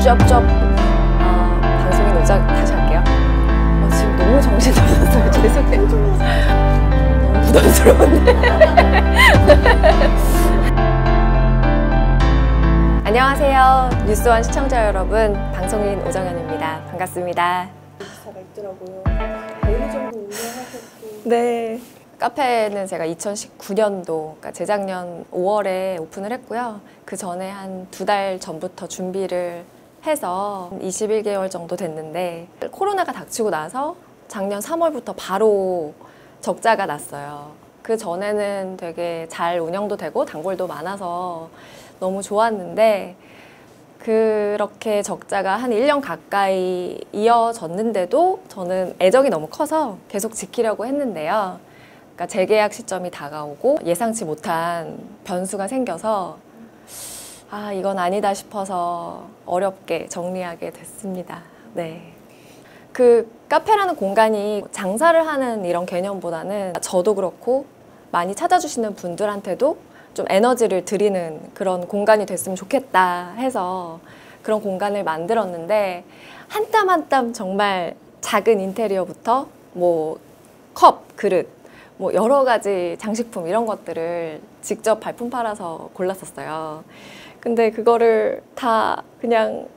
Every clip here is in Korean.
쩝쩝 방송인 오자 다시 할게요. 지금 너무 정신없었어요. 죄송해요. 너무 부담스러운데. 안녕하세요. 뉴스원 시청자 여러분, 방송인 오정현입니다. 반갑습니다. 기사가 있더라고요. 어느 정도 운영하셨고? 네. 카페는 제가 2019년도, 그러니까 재작년 5월에 오픈을 했고요. 그 전에 한 2달 전부터 준비를 해서 21개월 정도 됐는데, 코로나가 닥치고 나서 작년 3월부터 바로 적자가 났어요. 그 전에는 되게 잘 운영도 되고 단골도 많아서 너무 좋았는데, 그렇게 적자가 한 1년 가까이 이어졌는데도 저는 애정이 너무 커서 계속 지키려고 했는데요. 그러니까 재계약 시점이 다가오고 예상치 못한 변수가 생겨서 이건 아니다 싶어서 어렵게 정리하게 됐습니다. 네. 그 카페라는 공간이 장사를 하는 이런 개념보다는 저도 그렇고 많이 찾아주시는 분들한테도 좀 에너지를 드리는 그런 공간이 됐으면 좋겠다 해서 그런 공간을 만들었는데, 한 땀 한 땀 정말 작은 인테리어부터 뭐 컵, 그릇, 뭐 여러 가지 장식품 이런 것들을 직접 발품 팔아서 골랐었어요. 근데 그거를 다 그냥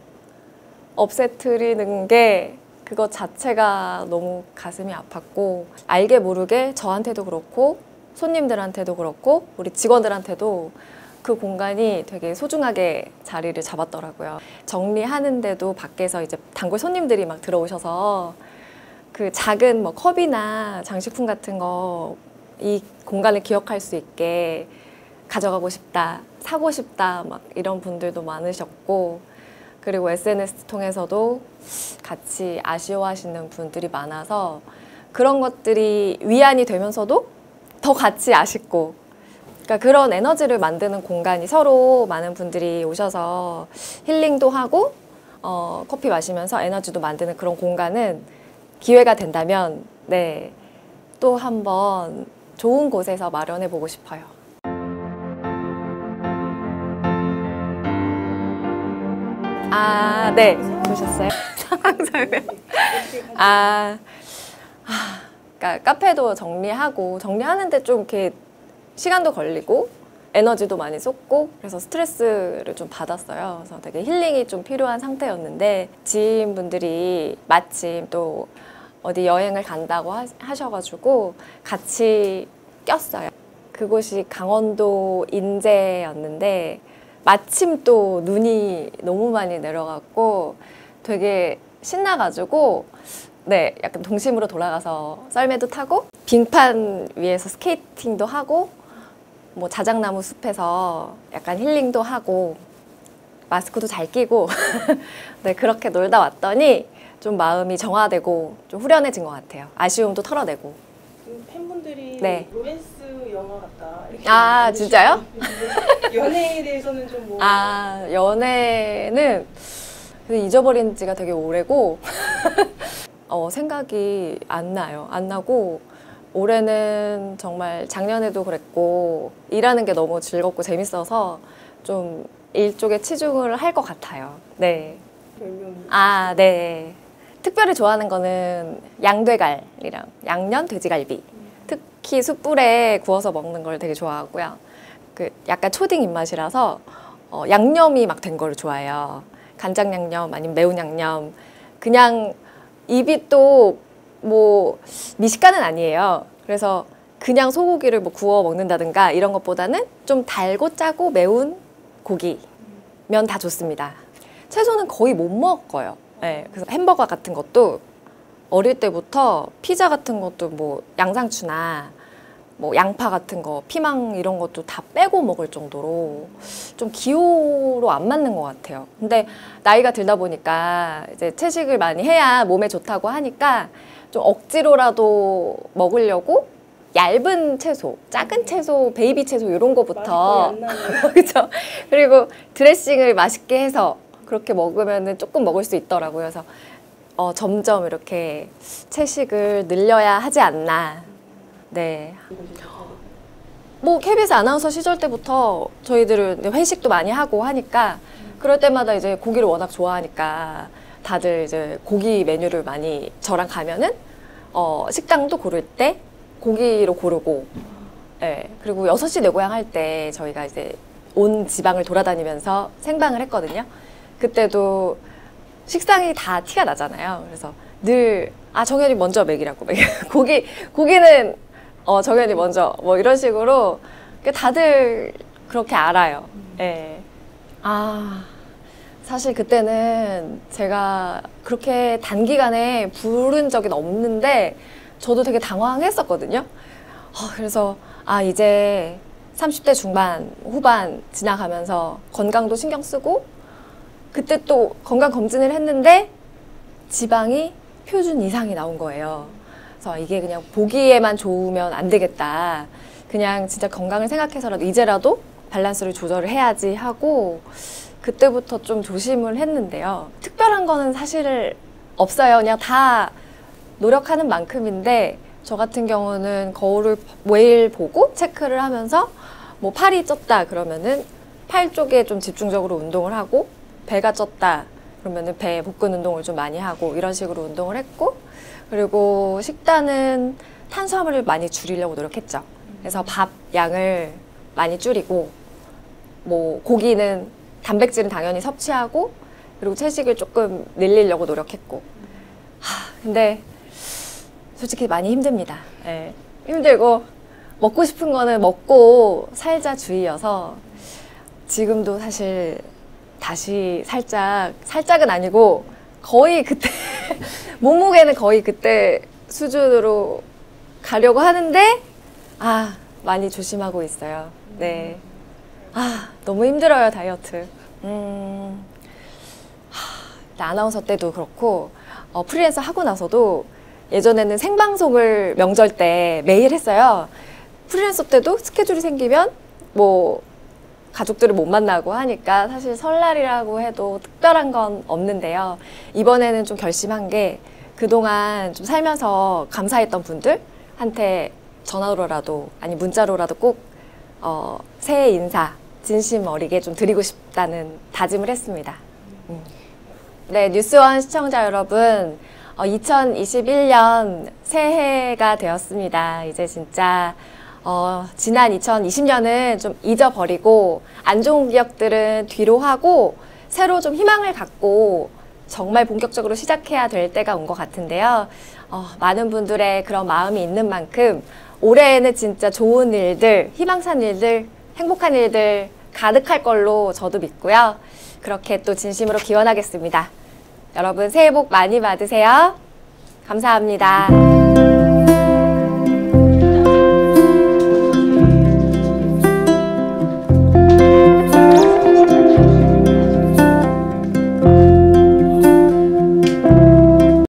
없애뜨리는 게 그것 자체가 너무 가슴이 아팠고, 알게 모르게 저한테도 그렇고 손님들한테도 그렇고 우리 직원들한테도 그 공간이 되게 소중하게 자리를 잡았더라고요. 정리하는데도 밖에서 이제 단골 손님들이 막 들어오셔서 그 작은 뭐 컵이나 장식품 같은 거 이 공간을 기억할 수 있게 가져가고 싶다, 사고 싶다 막 이런 분들도 많으셨고, 그리고 SNS 통해서도 같이 아쉬워하시는 분들이 많아서 그런 것들이 위안이 되면서도 더 같이 아쉽고, 그러니까 그런 에너지를 만드는 공간이, 서로 많은 분들이 오셔서 힐링도 하고 커피 마시면서 에너지도 만드는 그런 공간은 기회가 된다면 또 한번 좋은 곳에서 마련해 보고 싶어요. 네. 보셨어요? 상황설명. 그러니까 카페도 정리하는데 좀 이렇게 시간도 걸리고 에너지도 많이 쏟고 그래서 스트레스를 좀 받았어요. 그래서 되게 힐링이 좀 필요한 상태였는데, 지인분들이 마침 또 어디 여행을 간다고 하셔가지고 같이 꼈어요. 그곳이 강원도 인제였는데 마침 또 눈이 너무 많이 내려갔고 되게 신나가지고 약간 동심으로 돌아가서 썰매도 타고 빙판 위에서 스케이팅도 하고 뭐 자작나무 숲에서 약간 힐링도 하고 마스크도 잘 끼고 그렇게 놀다 왔더니 좀 마음이 정화되고 좀 후련해진 것 같아요. 아쉬움도 털어내고. 팬분들이 로맨스 영화 같다 이렇게 진짜요? 연애에 대해서는 좀 뭐... 연애는 잊어버린 지가 되게 오래고 생각이 안 나요. 안 나고 올해는 정말 작년에도 그랬고 일하는 게 너무 즐겁고 재밌어서 좀 일 쪽에 치중을 할 것 같아요. 네. 네. 특별히 좋아하는 거는 양돼갈이랑 양념 돼지갈비. 특히 숯불에 구워서 먹는 걸 되게 좋아하고요. 그 약간 초딩 입맛이라서 양념이 막 된 걸 좋아해요. 간장 양념 아니면 매운 양념. 그냥 입이 또 뭐 미식가는 아니에요. 그래서 그냥 소고기를 뭐 구워 먹는다든가 이런 것보다는 좀 달고 짜고 매운 고기면 다 좋습니다. 채소는 거의 못 먹어요. 네, 그래서 햄버거 같은 것도 어릴 때부터 피자 같은 것도 뭐 양상추나 뭐 양파 같은 거, 피망 이런 것도 다 빼고 먹을 정도로 좀 기호로 안 맞는 것 같아요. 근데 나이가 들다 보니까 이제 채식을 많이 해야 몸에 좋다고 하니까 좀 억지로라도 먹으려고 얇은 채소, 작은 채소, 베이비 채소 이런 거부터 그렇죠. 그리고 드레싱을 맛있게 해서 그렇게 먹으면 조금 먹을 수 있더라고요. 그래서 점점 이렇게 채식을 늘려야 하지 않나. 네. 뭐 KBS 아나운서 시절 때부터 저희들은 회식도 많이 하고 하니까 그럴 때마다 이제 고기를 워낙 좋아하니까 다들 이제 고기 메뉴를 많이 저랑 가면은 식당도 고를 때 고기로 고르고, 예. 그리고 6시 내 고향 할 때 저희가 이제 온 지방을 돌아다니면서 생방을 했거든요. 그때도 식상이 다 티가 나잖아요. 그래서 늘, 정현이 먼저 먹이라고. 고기는, 정현이 먼저, 뭐 이런 식으로 다들 그렇게 알아요. 예. 사실 그때는 제가 그렇게 단기간에 부른 적은 없는데 저도 되게 당황했었거든요. 그래서 이제 30대 중반, 후반 지나가면서 건강도 신경 쓰고 그때 또 건강검진을 했는데 지방이 표준 이상이 나온 거예요. 그래서 이게 그냥 보기에만 좋으면 안 되겠다. 그냥 진짜 건강을 생각해서라도 이제라도 밸런스를 조절을 해야지 하고 그때부터 좀 조심을 했는데요. 특별한 거는 사실 없어요. 그냥 다 노력하는 만큼인데 저 같은 경우는 거울을 매일 보고 체크를 하면서 뭐 팔이 쪘다 그러면은 팔 쪽에 좀 집중적으로 운동을 하고 배가 쪘다 그러면은 배 복근 운동을 좀 많이 하고 이런 식으로 운동을 했고 그리고 식단은 탄수화물을 많이 줄이려고 노력했죠. 그래서 밥 양을 많이 줄이고 뭐 고기는 단백질은 당연히 섭취하고 그리고 채식을 조금 늘리려고 노력했고 근데 솔직히 많이 힘듭니다. 네. 힘들고 먹고 싶은 거는 먹고 살자 주의여서 지금도 사실 다시 살짝은 아니고 거의 그때 몸무게는 거의 그때 수준으로 가려고 하는데 많이 조심하고 있어요. 네. 너무 힘들어요, 다이어트. 아나운서 때도 그렇고 프리랜서 하고 나서도 예전에는 생방송을 명절 때 매일 했어요. 프리랜서 때도 스케줄이 생기면 뭐 가족들을 못 만나고 하니까 사실 설날이라고 해도 특별한 건 없는데요. 이번에는 좀 결심한 게 그동안 좀 살면서 감사했던 분들한테 전화로라도 아니 문자로라도 꼭 새해 인사 진심 어리게 좀 드리고 싶다는 다짐을 했습니다. 네, 뉴스원 시청자 여러분, 2021년 새해가 되었습니다. 이제 진짜 지난 2020년은 좀 잊어버리고 안 좋은 기억들은 뒤로 하고 새로 좀 희망을 갖고 정말 본격적으로 시작해야 될 때가 온 것 같은데요. 많은 분들의 그런 마음이 있는 만큼 올해에는 진짜 좋은 일들, 희망찬 일들, 행복한 일들 가득할 걸로 저도 믿고요. 그렇게 또 진심으로 기원하겠습니다. 여러분 새해 복 많이 받으세요. 감사합니다.